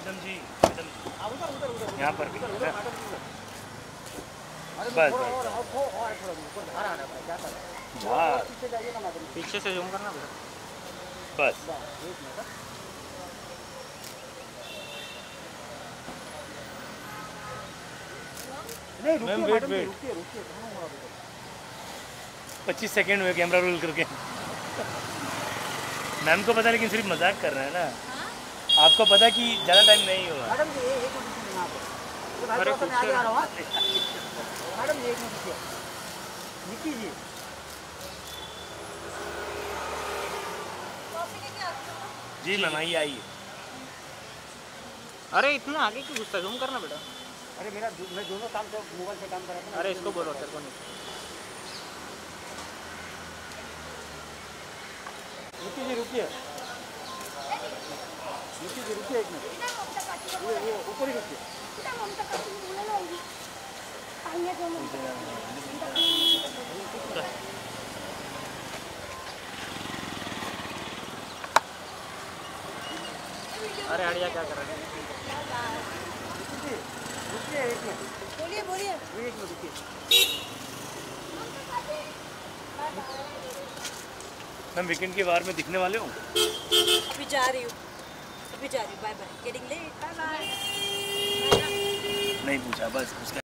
Madam जी यहाँ पर भी बस पीछे से जूम करना बस नहीं मैम रुकिए वेट 25 सेकेंड हुए कैमरा रोल करके। मैम को पता लेकिन सिर्फ मजाक कर रहे हैं ना। आपको पता कि ज़्यादा टाइम नहीं होगा। मैडम जी एक मिनट यहाँ पे अरे कुछ आगे आ रहा हूँ। मैडम जी एक मिनट रुकिए निकी जी। जी मैम आइए आइए। अरे इतना आगे क्यों घुसता, जूम करना बेटा। अरे मैं दोनों काम से मोबाइल से काम कर रहा था। अरे इसको बोलो तेरे को नहीं। निकी जी रुकिए एक मिनट वो ऊपर ही रुकिए। अरे हड़िया क्या कर रहे हैं? रुकिए एक मिनट। बोलिए एक मिनट रुकिए। मैम वीकेंड के बार में दिखने वाले हो? अभी जा रही हूँ bye bye. Getting late, bye bye. नहीं पूछा बस उसका